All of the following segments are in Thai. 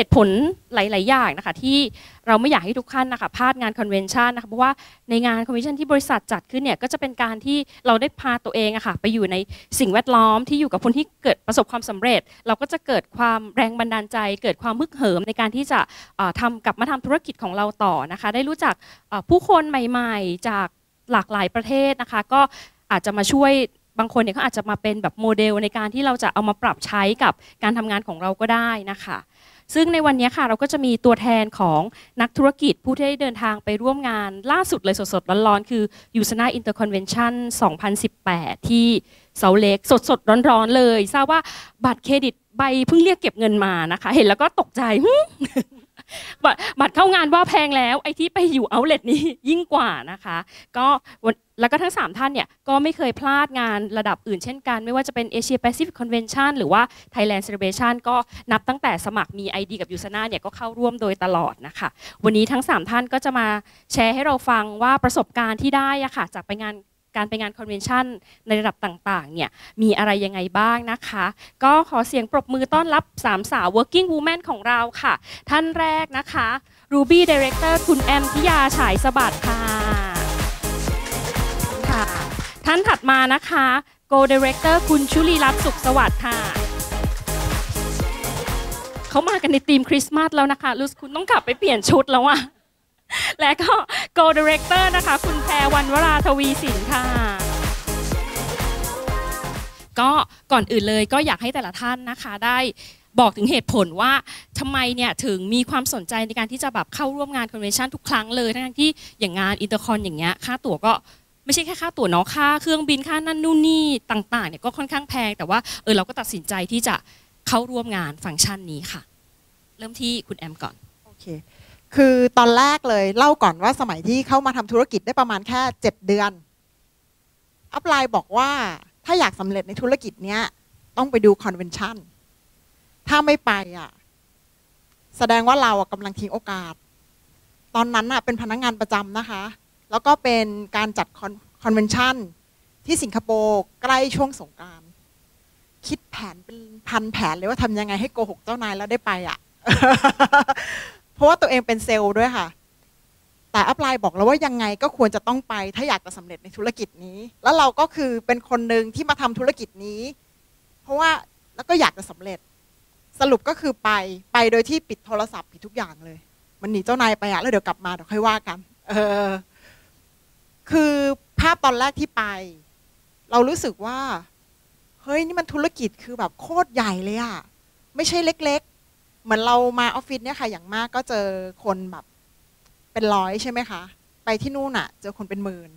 ตุผลหลายๆอย่างนะคะที่เราไม่อยากให้ทุกท่านนะคะพลาดงานคอนเวนชั่นนะคะเพราะว่าในงานคอนเวนชั่นที่บริษัทจัดขึ้นเนี่ยก็จะเป็นการที่เราได้พาตัวเองอะค่ะไปอยู่ในสิ่งแวดล้อมที่อยู่กับคนที่เกิดประสบความสำเร็จเราก็จะเกิดความแรงบันดาลใจเกิดความฮึกเหิมในการที่จะกลับมาทำธุรกิจของเราต่อนะคะได้รู้จักผู้คนใหม่ๆจากหลากหลายประเทศนะคะก็อาจจะมาช่วยบางคนเนี่ยเขาอาจจะมาเป็นแบบโมเดลในการที่เราจะเอามาปรับใช้กับการทำงานของเราก็ได้นะคะซึ่งในวันนี้ค่ะเราก็จะมีตัวแทนของนักธุรกิจผู้ที่ได้เดินทางไปร่วมงานล่าสุดเลยสดๆร้อนๆคือ USANA Interconvention 2018 ที่เซาท์เลคสดๆร้อนๆเลยทราบว่าบัตรเครดิตใบเพิ่งเรียกเก็บเงินมานะคะเห็นแล้วก็ตกใจบัตรเข้างานว่าแพงแล้วไอ้ที่ไปอยู่เอาท์เลทนี้ยิ่งกว่านะคะก็แล้วก็ทั้ง3ท่านเนี่ยก็ไม่เคยพลาดงานระดับอื่นเช่นกันไม่ว่าจะเป็น Asia Pacific Convention หรือว่า Thailand Celebration ก็นับตั้งแต่สมัครมี ID กับ USANA เนี่ยก็เข้าร่วมโดยตลอดนะคะวันนี้ทั้ง3ท่านก็จะมาแชร์ให้เราฟังว่าประสบการณ์ที่ได้อะค่ะจากการไปงานคอนเวนชั่นในระดับต่างๆเนี่ยมีอะไรยังไงบ้างนะคะก็ขอเสียงปรบมือต้อนรับ3สาว Working Woman ของเราค่ะท่านแรกนะคะ Ruby Director คุณแอมพิยาฉายสบัดค่ะท่านถัดมานะคะ Go Director คุณชุลีรัตน์สุขสวัสดิ์ค่ะเขามากันในธีมคริสต์มาสแล้วนะคะรู้สึกคุณต้องกลับไปเปลี่ยนชุดแล้วอะและก็ Go Director นะคะคุณแพรวรรณวราทวีสินค่ะก็ก่อนอื่นเลยก็อยากให้แต่ละท่านนะคะได้บอกถึงเหตุผลว่าทำไมเนี่ยถึงมีความสนใจในการที่จะแบบเข้าร่วมงานคอนเวนชั่นทุกครั้งเลยทั้งที่อย่างงานอินเตอร์คอนอย่างเงี้ยค่าตั๋วก็ไม่ใช่แค่ค่าตั๋วเนาะค่าเครื่องบินค่านั่นนู่นนี่ต่างๆเนี่ยก็ค่อนข้างแพงแต่ว่าเราก็ตัดสินใจที่จะเข้าร่วมงานฟังก์ชันนี้ค่ะเริ่มที่คุณแอมก่อนโอเคคือตอนแรกเลยเล่าก่อนว่าสมัยที่เข้ามาทำธุรกิจได้ประมาณแค่7 เดือนอัพไลน์บอกว่าถ้าอยากสำเร็จในธุรกิจเนี้ยต้องไปดูคอนเวนชั่นถ้าไม่ไปอ่ะแสดงว่าเรากำลังทิ้งโอกาสตอนนั้นเป็นพนักงานประจำนะคะแล้วก็เป็นการจัดคอนเวนชั่นที่สิงคโปร์ใกล้ช่วงสงกรานต์คิดแผนเป็นพันแผนเลยว่าทำยังไงให้โกหกเจ้านายแล้วได้ไปอ่ะ เพราะว่าตัวเองเป็นเซลล์ด้วยค่ะแต่อัพไลน์บอกแล้วว่ายังไงก็ควรจะต้องไปถ้าอยากจะสำเร็จในธุรกิจนี้แล้วเราก็คือเป็นคนหนึ่งที่มาทำธุรกิจนี้เพราะว่าแล้วก็อยากจะสำเร็จสรุปก็คือไปโดยที่ปิดโทรศัพท์ปิดทุกอย่างเลยมันหนีเจ้านายไปอะแล้วเดี๋ยวกลับมาเดี๋ยวค่อยว่ากันคือภาพตอนแรกที่ไปเรารู้สึกว่าเฮ้ยนี่มันธุรกิจคือแบบโคตรใหญ่เลยอะไม่ใช่เล็กๆเหมือนเรามาออฟฟิศเนี่ยค่ะอย่างมากก็เจอคนแบบเป็น100ใช่ไหมคะไปที่นู่นอะเจอคนเป็นหมื่น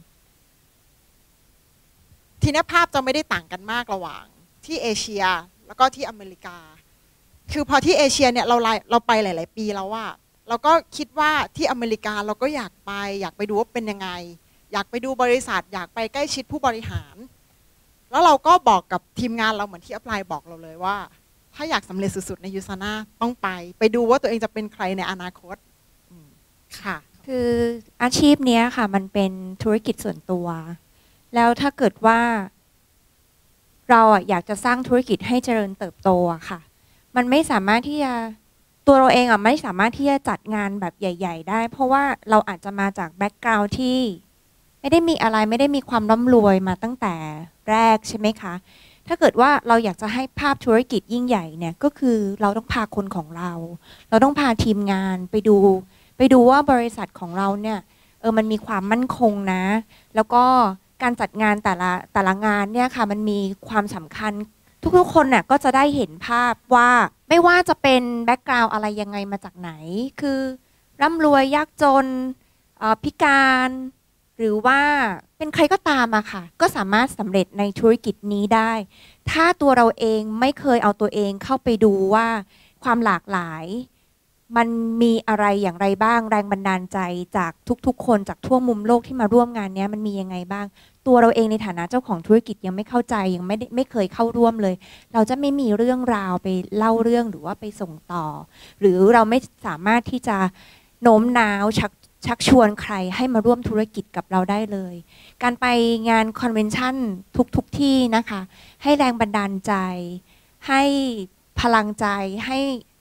ทีนี้ภาพจะไม่ได้ต่างกันมากระหว่างที่เอเชียแล้วก็ที่อเมริกาคือพอที่เอเชียเนี่ยเราไปหลายๆปีแล้วว่าเราก็คิดว่าที่อเมริกาเราก็อยากไปดูว่าเป็นยังไงอยากไปดูบริษัทอยากไปใกล้ชิดผู้บริหารแล้วเราก็บอกกับทีมงานเราเหมือนที่อัพไลน์บอกเราเลยว่าถ้าอยากสำเร็จสุดๆในUSANAต้องไปดูว่าตัวเองจะเป็นใครในอนาคตค่ะคืออาชีพนี้ค่ะมันเป็นธุรกิจส่วนตัวแล้วถ้าเกิดว่าเราอยากจะสร้างธุรกิจให้เจริญเติบโตค่ะมันไม่สามารถที่จะตัวเราเองไม่สามารถที่จะจัดงานแบบใหญ่ๆได้เพราะว่าเราอาจจะมาจากแบ็กกราวด์ที่ไม่ได้มีอะไรไม่ได้มีความร่ำรวยมาตั้งแต่แรกใช่ไหมคะถ้าเกิดว่าเราอยากจะให้ภาพธุรกิจยิ่งใหญ่เนี่ยก็คือเราต้องพาคนของเราต้องพาทีมงานไปดูว่าบริษัทของเราเนี่ยมันมีความมั่นคงนะแล้วก็การจัดงานแต่ละงานเนี่ยค่ะมันมีความสำคัญทุกๆคนน่ะก็จะได้เห็นภาพว่าไม่ว่าจะเป็นแบ็กกราวด์อะไรยังไงมาจากไหนคือร่ำรวยยากจนพิการหรือว่าเป็นใครก็ตามอะค่ะก็สามารถสำเร็จในธุรกิจนี้ได้ถ้าตัวเราเองไม่เคยเอาตัวเองเข้าไปดูว่าความหลากหลายมันมีอะไรอย่างไรบ้างแรงบันดาลใจจากทุกๆคนจากทั่วมุมโลกที่มาร่วมงานนี้มันมียังไงบ้างตัวเราเองในฐานะเจ้าของธุรกิจยังไม่เข้าใจยังไม่เคยเข้าร่วมเลยเราจะไม่มีเรื่องราวไปเล่าเรื่องหรือว่าไปส่งต่อหรือเราไม่สามารถที่จะโน้มน้าวชักชวนใครให้มาร่วมธุรกิจกับเราได้เลยการไปงานคอนเวนชั่นทุกที่นะคะให้แรงบันดาลใจให้พลังใจให้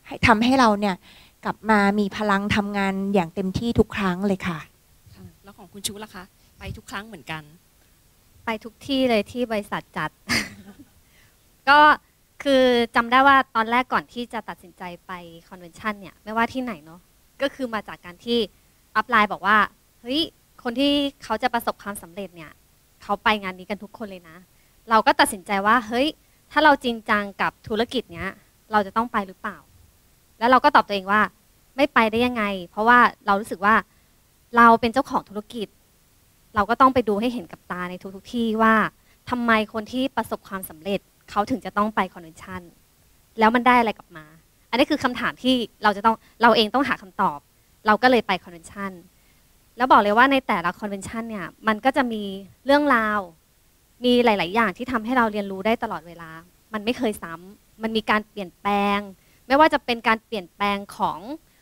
ทำให้เราเนี่ยกลับมามีพลังทำงานอย่างเต็มที่ทุกครั้งเลยค่ะแล้วของคุณชูล่ะคะไปทุกครั้งเหมือนกันไปทุกที่เลยที่บริษัทจัด ก็คือจำได้ว่าตอนแรกก่อนที่จะตัดสินใจไปคอนเวนชันเนี่ยไม่ว่าที่ไหนเนาะก็คือมาจากการที่อัพไลน์บอกว่าเฮ้ยคนที่เขาจะประสบความสำเร็จเนี่ยเขาไปงานนี้กันทุกคนเลยนะเราก็ตัดสินใจว่าเฮ้ยถ้าเราจริงจังกับธุรกิจเนี้ยเราจะต้องไปหรือเปล่าแล้วเราก็ตอบตัวเองว่าไม่ไปได้ยังไงเพราะว่าเรารู้สึกว่าเราเป็นเจ้าของธุรกิจเราก็ต้องไปดูให้เห็นกับตาในทุกที่ว่าทำไมคนที่ประสบความสำเร็จเขาถึงจะต้องไปคอนเวนชั่นแล้วมันได้อะไรกลับมาอันนี้คือคำถามที่เราเองต้องหาคำตอบเราก็เลยไปคอนเวนชั่นแล้วบอกเลยว่าในแต่ละคอนเวนชั่นเนี่ยมันก็จะมีเรื่องราวมีหลายๆอย่างที่ทำให้เราเรียนรู้ได้ตลอดเวลามันไม่เคยซ้ำมันมีการเปลี่ยนแปลงไม่ว่าจะเป็นการเปลี่ยนแปลงของ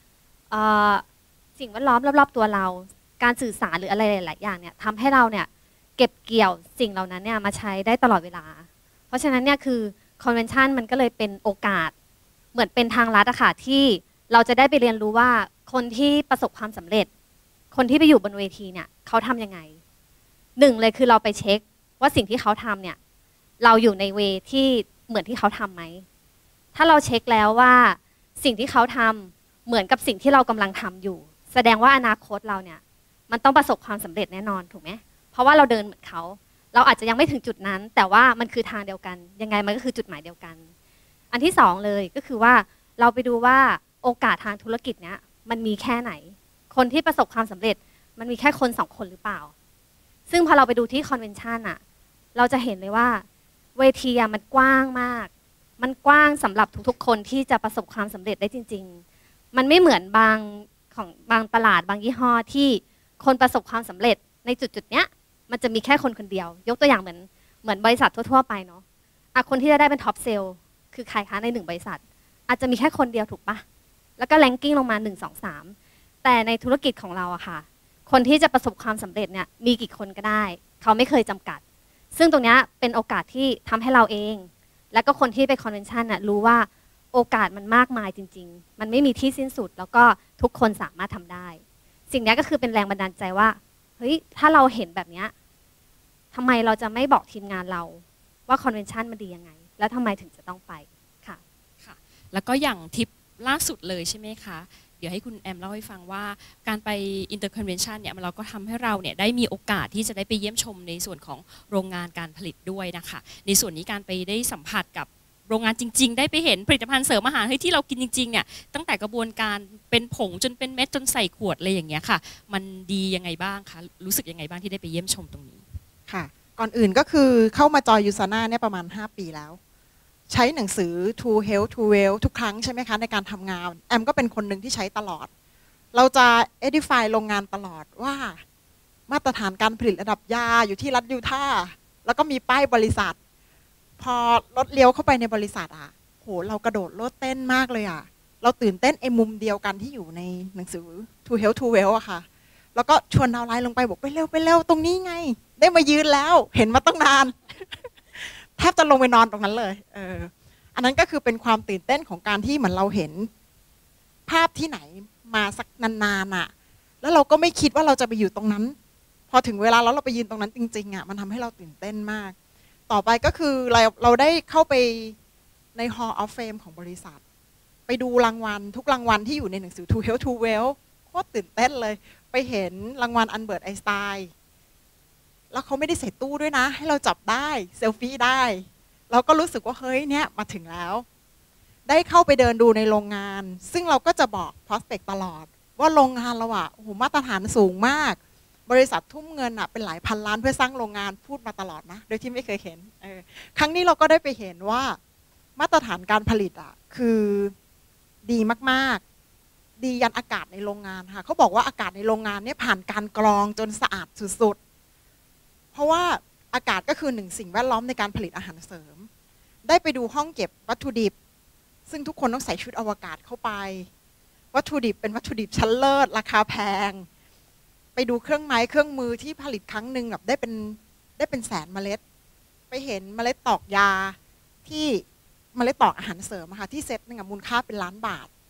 สิ่งแวดล้อมรอบๆตัวเราการสื่อสารหรืออะไรหลายๆอย่างเนี่ยทำให้เราเนี่ยเก็บเกี่ยวสิ่งเหล่านั้นเนี่ยมาใช้ได้ตลอดเวลาเพราะฉะนั้นเนี่ยคือคอนเวนชั่นมันก็เลยเป็นโอกาสเหมือนเป็นทางลัดอะค่ะที่เราจะได้ไปเรียนรู้ว่าคนที่ประสบความสำเร็จคนที่ไปอยู่บนเวทีเนี่ยเขาทำยังไงหนึ่งเลยคือเราไปเช็คว่าสิ่งที่เขาทำเนี่ยเราอยู่ในเวที่เหมือนที่เขาทำไหมถ้าเราเช็คแล้วว่าสิ่งที่เขาทำเหมือนกับสิ่งที่เรากำลังทำอยู่แสดงว่าอนาคตเราเนี่ยมันต้องประสบความสำเร็จแน่นอนถูกไหมเพราะว่าเราเดินเหมือนเขาเราอาจจะยังไม่ถึงจุดนั้นแต่ว่ามันคือทางเดียวกันยังไงมันก็คือจุดหมายเดียวกันอันที่สองเลยก็คือว่าเราไปดูว่าโอกาสทางธุรกิจเนี้ยมันมีแค่ไหนคนที่ประสบความสำเร็จมันมีแค่คนสองคนหรือเปล่าซึ่งพอเราไปดูที่คอนเวนชั่นอะเราจะเห็นเลยว่าเวทีมันกว้างมากมันกว้างสำหรับทุกๆคนที่จะประสบความสำเร็จได้จริงๆมันไม่เหมือนบางตลาดบางยี่ห้อที่คนประสบความสำเร็จในจุดเนี้ยมันจะมีแค่คนคนเดียวยกตัวอย่างเหมือนบริษัททั่วๆไปเนาะคนที่จะได้เป็นท็อปเซลล์คือใครคะใน1บริษัทอาจจะมีแค่คนเดียวถูกปะแล้วก็แรงกิ้งลงมา1 2 3แต่ในธุรกิจของเราอะค่ะคนที่จะประสบความสำเร็จเนี่ยมีกี่คนก็ได้เขาไม่เคยจำกัดซึ่งตรงนี้เป็นโอกาสที่ทำให้เราเองและก็คนที่ไปคอนเวนชั่นน่ะรู้ว่าโอกาสมันมากมายจริงๆมันไม่มีที่สิ้นสุดแล้วก็ทุกคนสามารถทำได้สิ่งนี้ก็คือเป็นแรงบันดาลใจว่าเฮ้ยถ้าเราเห็นแบบนี้ทำไมเราจะไม่บอกทีมงานเราว่าคอนเวนชั่นมันดียังไงแล้วทำไมถึงจะต้องไปค่ะค่ะแล้วก็อย่างทิปล่าสุดเลยใช่ไหมคะเดี๋ยวให้คุณแอมเล่าให้ฟังว่าการไป Interconvention เนี่ยเราก็ทำให้เราเนี่ยได้มีโอกาสที่จะได้ไปเยี่ยมชมในส่วนของโรงงานการผลิตด้วยนะคะในส่วนนี้การไปได้สัมผัสกับโรงงานจริงๆได้ไปเห็นผลิตภัณฑ์เสริมอาหารที่เรากินจริงๆเนี่ยตั้งแต่กระบวนการเป็นผงจนเป็นเม็ดจนใส่ขวดอะไรอย่างเงี้ยค่ะมันดียังไงบ้างคะรู้สึกยังไงบ้างที่ได้ไปเยี่ยมชมตรงนี้ค่ะก่อนอื่นก็คือเข้ามาจอยยูซาน่าเนี่ยประมาณ5 ปีแล้วใช้หนังสือ To Health to Well ทุกครั้งใช่ไหมคะในการทำงานแอมก็เป็นคนหนึ่งที่ใช้ตลอดเราจะ edify โรงงานตลอดว่ามาตรฐานการผลิตระดับยาอยู่ที่รัฐยูทาห์แล้วก็มีป้ายบริษัทพอรถเลี้ยวเข้าไปในบริษัทโหเรากระโดดโลดเต้นมากเลยเราตื่นเต้นไอ้มุมเดียวกันที่อยู่ในหนังสือ To Health to Well ค่ะแล้วก็ชวนดาวไลน์ลงไปบอกไปเร็วตรงนี้ไงได้มายืนแล้วเห็นมาตั้งนานแทบจะลงไปนอนตรงนั้นเลยอันนั้นก็คือเป็นความตื่นเต้นของการที่เหมือนเราเห็นภาพที่ไหนมาสักนานๆแล้วเราก็ไม่คิดว่าเราจะไปอยู่ตรงนั้นพอถึงเวลาแล้วเราไปยืนตรงนั้นจริงๆมันทำให้เราตื่นเต้นมากต่อไปก็คือเราได้เข้าไปใน Hall of Fame ของบริษัทไปดูรางวัลทุกรางวัลที่อยู่ในหนังสือ To Health to Well โคตรตื่นเต้นเลยไปเห็นรางวัลอัลเบิร์ตไอน์สไตน์แล้วเขาไม่ได้ใส่ตู้ด้วยนะให้เราจับได้เซลฟี่ได้เราก็รู้สึกว่าเฮ้ยเนี่ยมาถึงแล้วได้เข้าไปเดินดูในโรงงานซึ่งเราก็จะบอก prospect ตลอดว่าโรงงานเราโอ้โหมาตรฐานสูงมากบริษัททุ่มเงินเป็นหลายพันล้านเพื่อสร้างโรงงานพูดมาตลอดนะโดยที่ไม่เคยเห็นครั้งนี้เราก็ได้ไปเห็นว่ามาตรฐานการผลิตคือดีมากๆดียันอากาศในโรงงานค่ะเขาบอกว่าอากาศในโรงงานเนี่ยผ่านการกรองจนสะอาดสุดๆเพราะว่าอากาศก็คือ1สิ่งแวดล้อมในการผลิตอาหารเสริมได้ไปดูห้องเก็บวัตถุดิบซึ่งทุกคนต้องใส่ชุดอวกาศเข้าไปวัตถุดิบเป็นวัตถุดิบชั้นเลิศราคาแพงไปดูเครื่องไม้เครื่องมือที่ผลิตครั้งหนึ่งแบบได้เป็นแสนเมล็ดไปเห็นเมล็ดตอกยาที่เมล็ดตอกอาหารเสริมค่ะที่เซตนึงมูลค่าเป็นล้านบาท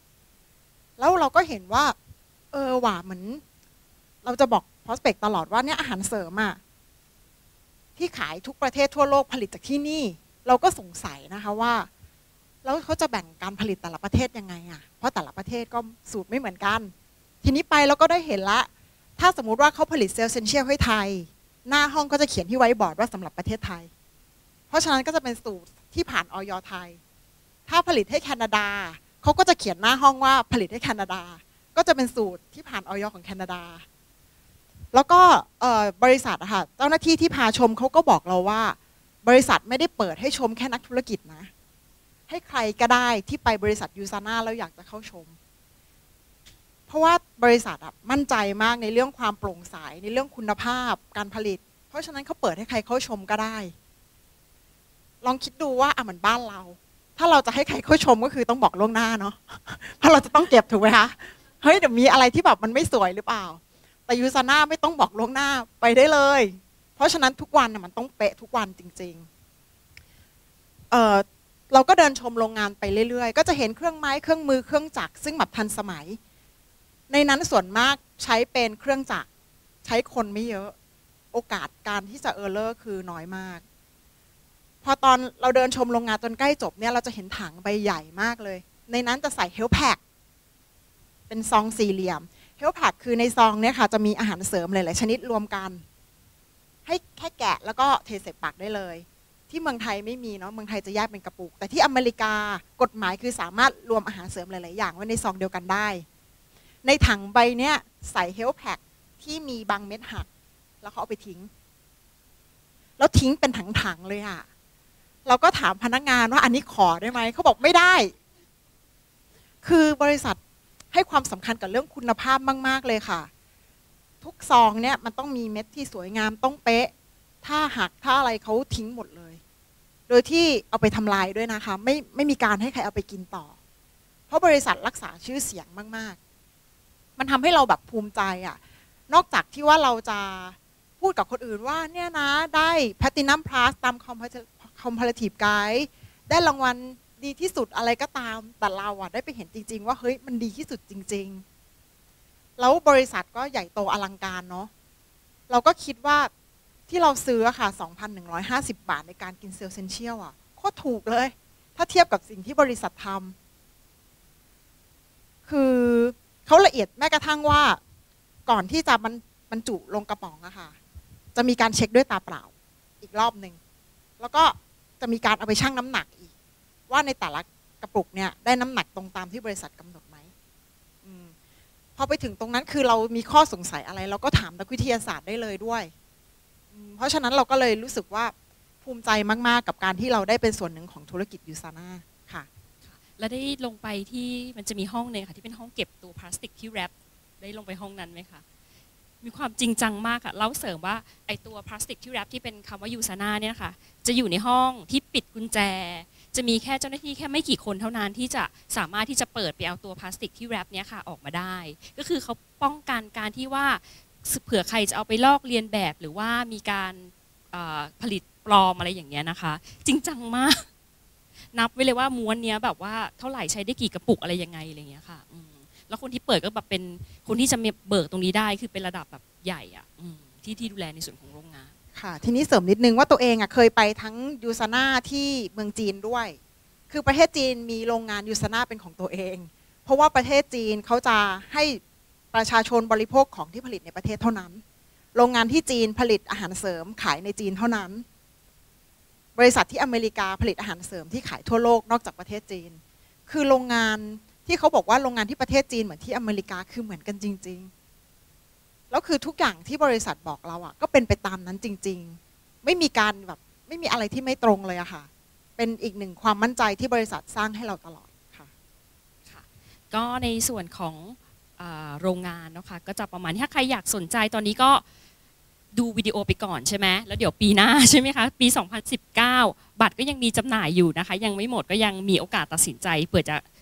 แล้วเราก็เห็นว่าว่าเหมือนเราจะบอก prospect ตลอดว่าเนี่ยอาหารเสริมอะที่ขายทุกประเทศทั่วโลกผลิตจากที่นี่เราก็สงสัยนะคะว่าแล้วเขาจะแบ่งการผลิตแต่ละประเทศยังไงอะเพราะแต่ละประเทศก็สูตรไม่เหมือนกันทีนี้ไปเราก็ได้เห็นละถ้าสมมุติว่าเขาผลิตเซลล์เซนเชียลให้ไทยหน้าห้องก็จะเขียนที่ไว้บอร์ดว่าสำหรับประเทศไทยเพราะฉะนั้นก็จะเป็นสูตรที่ผ่านอย.ไทยถ้าผลิตให้แคนาดาเขาก็จะเขียนหน้าห้องว่าผลิตให้แคนาดาก็จะเป็นสูตรที่ผ่านอย.ของแคนาดาแล้วก็บริษัทอะค่ะเจ้าหน้าที่ที่พาชมเขาก็บอกเราว่าบริษัทไม่ได้เปิดให้ชมแค่นักธุรกิจนะให้ใครก็ได้ที่ไปบริษัทยูซาน่าแล้วอยากจะเข้าชมเพราะว่าบริษัทมั่นใจมากในเรื่องความโปร่งใสในเรื่องคุณภาพการผลิตเพราะฉะนั้นเขาเปิดให้ใครเข้าชมก็ได้ลองคิดดูว่าเหมือนบ้านเราถ้าเราจะให้ใครเข้าชมก็คือต้องบอกล่วงหน้าเนาะเพราะเราจะต้องเก็บถูกไหมคะเฮ้ยเดี๋ยวมีอะไรที่แบบมันไม่สวยหรือเปล่าแต่ยูซาน่าไม่ต้องบอกล่วงหน้าไปได้เลยเพราะฉะนั้นทุกวันมันต้องเป๊ะทุกวันจริงๆเราก็เดินชมโรงงานไปเรื่อยๆก็จะเห็นเครื่องไม้เครื่องมือเครื่องจักรซึ่งแบบทันสมัยในนั้นส่วนมากใช้เป็นเครื่องจักรใช้คนไม่เยอะโอกาสการที่จะเออร์เลอร์คือน้อยมากพอตอนเราเดินชมโรงงานจนใกล้จบเนี่ยเราจะเห็นถังใบใหญ่มากเลยในนั้นจะใส่เฮลแพ็คเป็นซองสี่เหลี่ยมเฮลแพ็คคือในซองเนี่ยค่ะจะมีอาหารเสริมหลายๆชนิดรวมกันให้แค่แกะแล้วก็เทใส่ปากได้เลยที่เมืองไทยไม่มีเนาะเมืองไทยจะแยกเป็นกระปุกแต่ที่อเมริกากฎหมายคือสามารถรวมอาหารเสริมหลายๆอย่างไว้ในซองเดียวกันได้ในถังใบเนี้ยใส่เฮลแพ็คที่มีบางเม็ดหักแล้วเขาเอาไปทิ้งแล้วทิ้งเป็นถังๆเลยอะเราก็ถามพนักงานว่าอันนี้ขอได้ไหมเขาบอกไม่ได้คือบริษัทให้ความสำคัญกับเรื่องคุณภาพมากๆเลยค่ะทุกซองเนี่ยมันต้องมีเม็ดที่สวยงามต้องเป๊ะถ้าหักถ้าอะไรเขาทิ้งหมดเลยโดยที่เอาไปทำลายด้วยนะคะไม่มีการให้ใครเอาไปกินต่อเพราะบริษัทรักษาชื่อเสียงมากๆมันทำให้เราแบบภูมิใจอ่ะนอกจากที่ว่าเราจะพูดกับคนอื่นว่าเนี่ยนะได้ Platinum Plus ตาม Comparative Guide ได้รางวัลดีที่สุดอะไรก็ตามแต่เราได้ไปเห็นจริงๆว่าเฮ้ยมันดีที่สุดจริงๆแล้วบริษัทก็ใหญ่โตอลังการเนาะเราก็คิดว่าที่เราซื้อค่ะ 2,150 บาทในการกินเซลล์เซนเชียลอ่ะโคตรถูกเลยถ้าเทียบกับสิ่งที่บริษัททำคือเขาละเอียดแม้กระทั่งว่าก่อนที่จะบรรจุลงกระป๋องอะค่ะจะมีการเช็คด้วยตาเปล่าอีกรอบหนึ่งแล้วก็จะมีการเอาไปชั่งน้ำหนักอีกว่าในแต่ละกระปุกเนี่ยได้น้ำหนักตรงตามที่บริษัทกำหนดไหมพอไปถึงตรงนั้นคือเรามีข้อสงสัยอะไรเราก็ถามนักวิทยาศาสตร์ได้เลยด้วยเพราะฉะนั้นเราก็เลยรู้สึกว่าภูมิใจมากๆกับการที่เราได้เป็นส่วนหนึ่งของธุรกิจยูซาน่าค่ะแล้วได้ลงไปที่มันจะมีห้องนึงค่ะที่เป็นห้องเก็บตัวพลาสติกที่แรปได้ลงไปห้องนั้นไหมคะมีความจริงจังมากค่ะเล่าเสริมว่าไอตัวพลาสติกที่แรปที่เป็นคำว่ายูซาน่าเนี่ยค่ะจะอยู่ในห้องที่ปิดกุญแจจะมีแค่เจ้าหน้าที่แค่ไม่กี่คนเท่านั้นที่จะสามารถที่จะเปิดไปเอาตัวพลาสติกที่แรปเนี้ยค่ะออกมาได้ก็คือเขาป้องกันการที่ว่าเผื่อใครจะเอาไปลอกเลียนแบบหรือว่ามีการผลิตปลอมอะไรอย่างเงี้ยนะคะจริงจังมากนับไว้เลยว่าม้วนเนี้ยแบบว่าเท่าไหร่ใช้ได้กี่กระปุกอะไรยังไงอะไรเงี้ยค่ะแล้วคนที่เปิดก็แบบเป็นคนที่จะเบิกตรงนี้ได้คือเป็นระดับแบบใหญ่อะที่ดูแลในส่วนของโรงงานค่ะทีนี้เสริมนิดนึงว่าตัวเองเคยไปทั้งยูซาน่าที่เมืองจีนด้วยคือประเทศจีนมีโรงงานยูซาน่าเป็นของตัวเองเพราะว่าประเทศจีนเขาจะให้ประชาชนบริโภคของที่ผลิตในประเทศเท่านั้นโรงงานที่จีนผลิตอาหารเสริมขายในจีนเท่านั้นบริษัทที่อเมริกาผลิตอาหารเสริมที่ขายทั่วโลกนอกจากประเทศจีนคือโรงงานที่เขาบอกว่าโรงงานที่ประเทศจีนเหมือนที่อเมริกาคือเหมือนกันจริงๆแล้วคือทุกอย่างที่บริษัทบอกเราก็เป็นไปตามนั้นจริงๆไม่มีการแบบไม่มีอะไรที่ไม่ตรงเลยอะค่ะเป็นอีกหนึ่งความมั่นใจที่บริษัทสร้างให้เราตลอดค่ะก็ในส่วนของโรงงานนะคะก็จะประมาณถ้าใครอยากสนใจตอนนี้ก็ดูวิดีโอไปก่อนใช่ไหมแล้วเดี๋ยวปีหน้าใช่ไหมคะปี 2019 บัตรก็ยังมีจำหน่ายอยู่นะคะยังไม่หมดก็ยังมีโอกาสตัดสินใจเผื่อจะ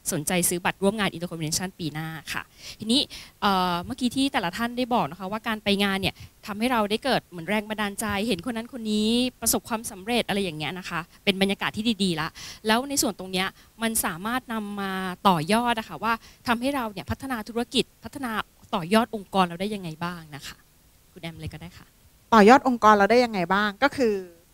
สนใจซื้อบัตรร่วมงาน Interconvention ปีหน้าค่ะทีนี้เมื่อกี้ที่แต่ละท่านได้บอกนะคะว่าการไปงานเนี่ยทำให้เราได้เกิดเหมือนแรงบันดาลใจเห็นคนนั้นคนนี้ประสบความสำเร็จอะไรอย่างเงี้ยนะคะเป็นบรรยากาศที่ดีๆละแล้วในส่วนตรงเนี้ยมันสามารถนำมาต่อยอดนะคะว่าทำให้เราเนี่ยพัฒนาธุรกิจพัฒนาต่อยอดองค์กรเราได้ยังไงบ้างนะคะคุณแอมเลยก็ได้ค่ะต่อยอดองค์กรเราได้ยังไงบ้างก็คือ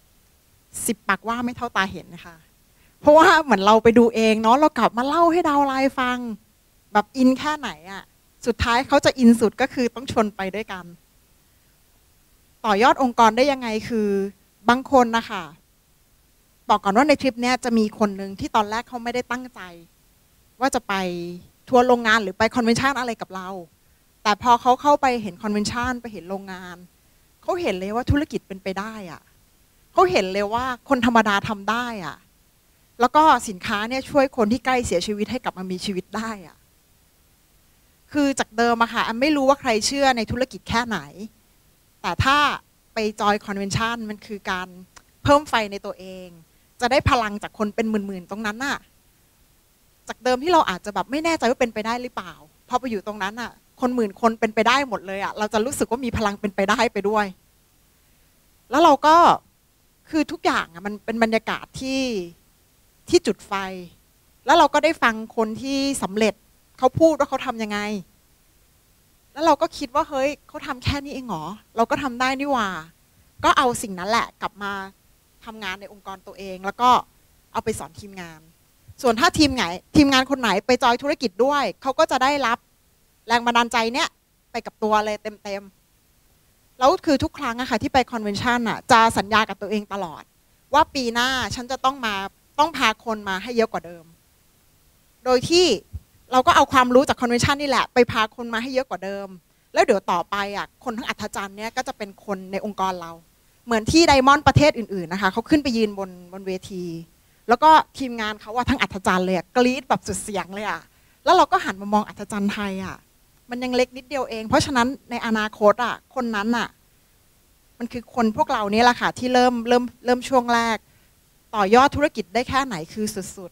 10 ปากว่าไม่เท่าตาเห็นนะคะเพราะว่าเหมือนเราไปดูเองเนาะเรากลับมาเล่าให้ดาวไลน์ฟังแบบอินแค่ไหนอะสุดท้ายเขาจะอินสุดก็คือต้องชวนไปด้วยกันต่อยอดองค์กรได้ยังไงคือบางคนนะคะบอกก่อนว่าในทริปนี้จะมีคนหนึ่งที่ตอนแรกเขาไม่ได้ตั้งใจว่าจะไปทัวร์โรงงานหรือไปคอนเวนชั่นอะไรกับเราแต่พอเขาเข้าไปเห็นคอนเวนชั่นไปเห็นโรงงานเขาเห็นเลยว่าธุรกิจเป็นไปได้อะเขาเห็นเลยว่าคนธรรมดาทำได้อะแล้วก็สินค้าเนี่ยช่วยคนที่ใกล้เสียชีวิตให้กลับมามีชีวิตได้อะคือจากเดิมอะค่ะไม่รู้ว่าใครเชื่อในธุรกิจแค่ไหนแต่ถ้าไปจอยคอนเวนชั่นมันคือการเพิ่มไฟในตัวเองจะได้พลังจากคนเป็นหมื่นๆตรงนั้นน่ะจากเดิมที่เราอาจจะแบบไม่แน่ใจว่าเป็นไปได้หรือเปล่าพอไปอยู่ตรงนั้นน่ะคนหมื่นคนเป็นไปได้หมดเลยอะเราจะรู้สึกว่ามีพลังเป็นไปได้ไปด้วยแล้วเราก็คือทุกอย่างอะมันเป็นบรรยากาศที่จุดไฟแล้วเราก็ได้ฟังคนที่สำเร็จเขาพูดว่าเขาทำยังไงแล้วเราก็คิดว่าเฮ้ยเขาทำแค่นี้เองเหรอเราก็ทำได้นี่หว่าก็เอาสิ่งนั้นแหละกลับมาทำงานในองค์กรตัวเองแล้วก็เอาไปสอนทีมงานส่วนถ้าทีมงานคนไหนไปจอยธุรกิจด้วยเขาก็จะได้รับแรงบันดาลใจเนี้ยไปกับตัวเลยเต็มแล้วคือทุกครั้งอะค่ะที่ไปคอนเวนชั่นอะจะสัญญากับตัวเองตลอดว่าปีหน้าฉันจะต้องพาคนมาให้เยอะกว่าเดิมโดยที่เราก็เอาความรู้จากคอนเวนชั่นนี่แหละไปพาคนมาให้เยอะกว่าเดิมแล้วเดี๋ยวต่อไปอ่ะคนทั้งอัธจันทร์เนี่ยก็จะเป็นคนในองค์กรเราเหมือนที่ไดมอนด์ประเทศอื่นๆนะคะเขาขึ้นไปยืนบนเวทีแล้วก็ทีมงานเขาว่าทั้งอัธจันทร์เลยกรี๊ดแบบสุดเสียงเลยอ่ะแล้วเราก็หันมามองอัธจันทร์ไทยอ่ะมันยังเล็กนิดเดียวเองเพราะฉะนั้นในอนาคตอ่ะคนนั้นอ่ะมันคือคนพวกเราเนี่ยแหละค่ะที่เริ่มช่วงแรกต่อยอดธุรกิจได้แค่ไหนคือสุด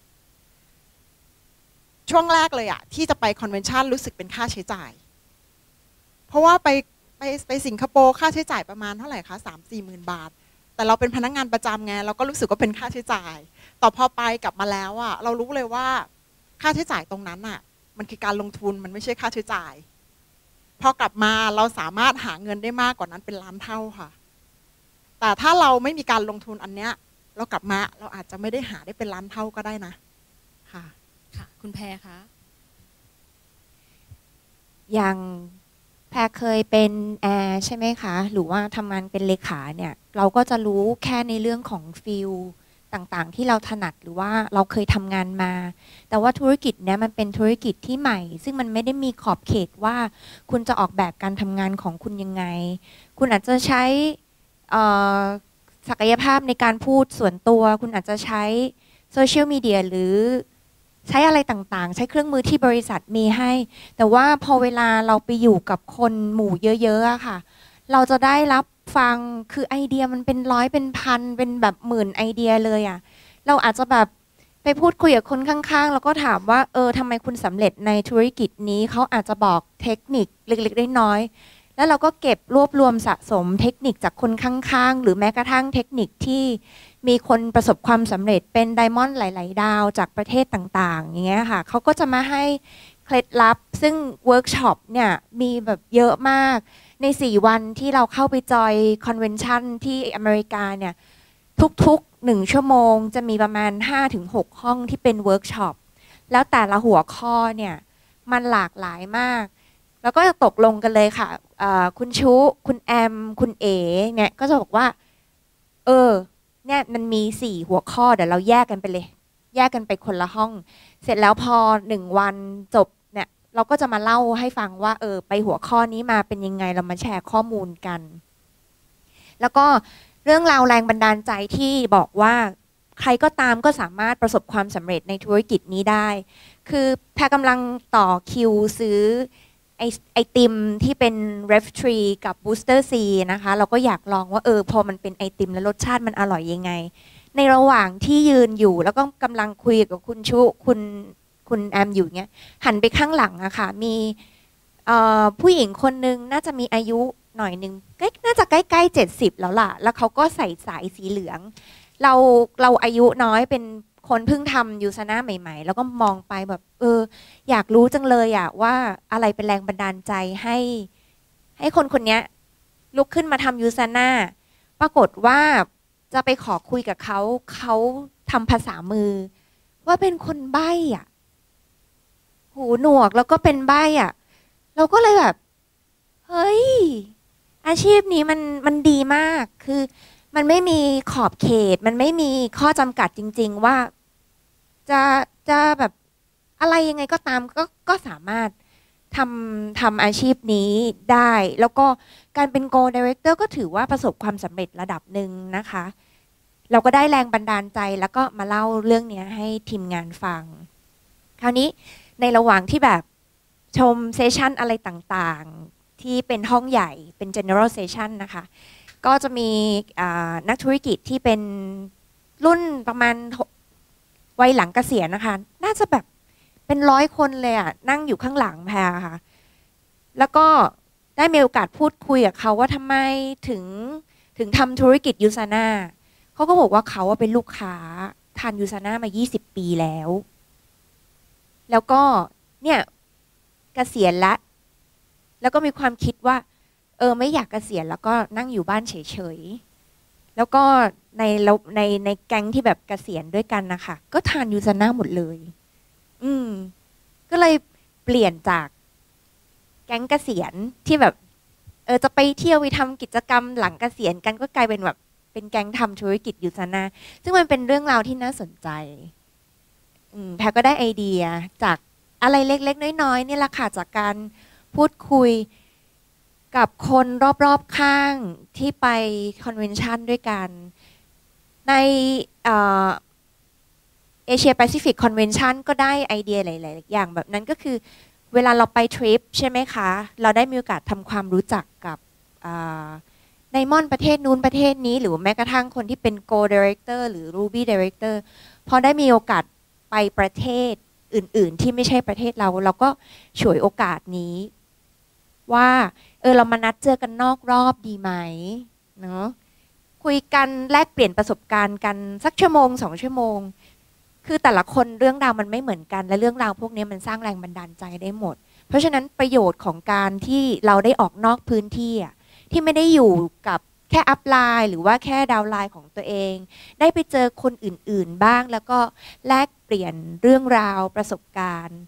ๆช่วงแรกเลยอะที่จะไปคอนเวนชั่นรู้สึกเป็นค่าใช้จ่ายเพราะว่าไปสิงคโปร์ค่าใช้จ่ายประมาณเท่าไหร่คะ3-4 หมื่นบาทแต่เราเป็นพนักงานประจำไงเราก็รู้สึกว่าเป็นค่าใช้จ่ายต่อพอไปกลับมาแล้วอะเรารู้เลยว่าค่าใช้จ่ายตรงนั้นอะมันคือการลงทุนมันไม่ใช่ค่าใช้จ่ายพอกลับมาเราสามารถหาเงินได้มากกว่านั้นเป็นล้านเท่าค่ะแต่ถ้าเราไม่มีการลงทุนอันเนี้ยเรากลับมาเราอาจจะไม่ได้หาได้เป็นล้านเท่าก็ได้นะค่ะค่ะคุณแพรคะอย่างแพรเคยเป็นแอร์ใช่ไหมคะหรือว่าทำงานเป็นเลขาเนี่ยเราก็จะรู้แค่ในเรื่องของฟิลต่างๆที่เราถนัดหรือว่าเราเคยทำงานมาแต่ว่าธุรกิจเนี่ยมันเป็นธุรกิจที่ใหม่ซึ่งมันไม่ได้มีขอบเขตว่าคุณจะออกแบบการทำงานของคุณยังไงคุณอาจจะใช้ศักยภาพในการพูดส่วนตัวคุณอาจจะใช้โซเชียลมีเดียหรือใช้อะไรต่างๆใช้เครื่องมือที่บริษัทมีให้แต่ว่าพอเวลาเราไปอยู่กับคนหมู่เยอะๆค่ะเราจะได้รับฟังคือไอเดียมันเป็นร้อยเป็นพันเป็นแบบหมื่นไอเดียเลยอ่ะเราอาจจะแบบไปพูดคุยกับคนข้างๆแล้วก็ถามว่าทำไมคุณสำเร็จในธุรกิจนี้เขาอาจจะบอกเทคนิคเล็กๆน้อยๆแล้วเราก็เก็บรวบรวมสะสมเทคนิคจากคนข้างๆหรือแม้กระทั่งเทคนิคที่มีคนประสบความสำเร็จเป็นไดมอนด์หลายๆดาวจากประเทศต่างๆอย่างเงี้ยค่ะเขาก็จะมาให้เคล็ดลับซึ่งเวิร์กช็อปเนี่ยมีแบบเยอะมากใน4 วันที่เราเข้าไปจอยคอนเวนชั่นที่อเมริกาเนี่ยทุกๆ1 ชั่วโมงจะมีประมาณ 5-6 ห้องที่เป็นเวิร์กช็อปแล้วแต่ละหัวข้อเนี่ยมันหลากหลายมากแล้วก็จะตกลงกันเลยค่ะคุณชุคุณแอมคุณเอ๋เนี่ยก็จะบอกว่าเนี่ยมันมี4 หัวข้อเดี๋ยวเราแยกกันไปเลยแยกกันไปคนละห้องเสร็จแล้วพอ1 วันจบเนี่ยเราก็จะมาเล่าให้ฟังว่าไปหัวข้อนี้มาเป็นยังไงเรามาแชร์ข้อมูลกันแล้วก็เรื่องราวแรงบันดาลใจที่บอกว่าใครก็ตามก็สามารถประสบความสำเร็จในธุรกิจนี้ได้คือแพรกำลังต่อคิวซื้อไอติมที่เป็น Rev 3 กับ Booster C นะคะเราก็อยากลองว่าพอมันเป็นไอติมแล้วรสชาติมันอร่อยยังไงในระหว่างที่ยืนอยู่แล้วก็กำลังคุยกับคุณชุคุณคุณแอมอยู่เงี้ยหันไปข้างหลังอะค่ะมีผู้หญิงคนนึงน่าจะมีอายุหน่อยนึงน่าจะใกล้ๆ70แล้วล่ะแล้วเขาก็ใส่สายสีเหลืองเราอายุน้อยเป็นคนเพิ่งทำยูซาน่าใหม่ๆแล้วก็มองไปแบบอยากรู้จังเลยอะว่าอะไรเป็นแรงบันดาลใจให้คนคนนี้ลุกขึ้นมาทำยูซาน่าปรากฏว่าจะไปขอคุยกับเขาทำภาษามือว่าเป็นคนใบ้อะหูหนวกแล้วก็เป็นใบ้อะเราก็เลยแบบเฮ้ยอาชีพนี้มันดีมากคือมันไม่มีขอบเขตมันไม่มีข้อจำกัดจริงๆว่าจะแบบอะไรยังไงก็ตามก็สามารถทำอาชีพนี้ได้แล้วก็การเป็น Go Director ก็ถือว่าประสบความสำเร็จระดับหนึ่งนะคะเราก็ได้แรงบันดาลใจแล้วก็มาเล่าเรื่องนี้ให้ทีมงานฟังคราวนี้ในระหว่างที่แบบชมเซสชันอะไรต่างๆที่เป็นห้องใหญ่เป็น general session นะคะก็จะมีนักธุรกิจที่เป็นรุ่นประมาณวัยหลังเกษียณนะคะน่าจะแบบเป็น100 คนเลยอะนั่งอยู่ข้างหลังแพรค่ะแล้วก็ได้มีโอกาสพูดคุยกับเขาว่าทำไมถึงทำธุรกิจยูซาน่าเขาก็บอกว่าเขาเป็นลูกค้าทานยูซาน่ามา20 ปีแล้วก็เนี่ยเกษียณแล้วก็มีความคิดว่าไม่อยากเกษียณแล้วก็นั่งอยู่บ้านเฉยๆแล้วก็ในแก๊งที่แบบเกษียณด้วยกันนะคะก็ทานยูซาน่าหมดเลยก็เลยเปลี่ยนจากแก๊งเกษียณที่แบบจะไปเที่ยวไปทำกิจกรรมหลังเกษียณกันก็กลายเป็นแบบเป็นแก๊งทำธุรกิจยูซาน่าซึ่งมันเป็นเรื่องราวที่น่าสนใจแพรก็ได้ไอเดียจากอะไรเล็กๆน้อยๆนี่แหละค่ะจากการพูดคุยกับคนรอบๆข้างที่ไปคอนเวนชั่นด้วยกันในเอเชียแปซิฟิกคอนเวนชั่นก็ได้ไอเดียหลายๆอย่างแบบนั้นก็คือเวลาเราไปทริปใช่ไหมคะเราได้มีโอกาสทำความรู้จักกับไดมอนด์ประเทศนู้นประเทศนี้หรือแม้กระทั่งคนที่เป็น Go Director หรือ Ruby Director พอได้มีโอกาสไปประเทศอื่นๆที่ไม่ใช่ประเทศเราก็ฉวยโอกาสนี้ว่าเรามานัดเจอกันนอกรอบดีไหมเนาะคุยกันแลกเปลี่ยนประสบการณ์กันสัก1-2 ชั่วโมงคือแต่ละคนเรื่องราวมันไม่เหมือนกันและเรื่องราวพวกนี้มันสร้างแรงบันดาลใจได้หมดเพราะฉะนั้นประโยชน์ของการที่เราได้ออกนอกพื้นที่ที่ไม่ได้อยู่กับแค่อัพไลน์หรือว่าแค่ดาวน์ไลน์ของตัวเองได้ไปเจอคนอื่นๆบ้างแล้วก็แลกเปลี่ยนเรื่องราวประสบการณ์